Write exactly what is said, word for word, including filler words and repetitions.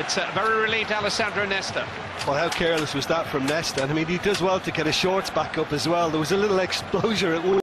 It's uh, very relieved Alessandro Nesta. Well, how careless was that from Nesta? I mean, he does well to get his shorts back up as well. There was a little exposure at one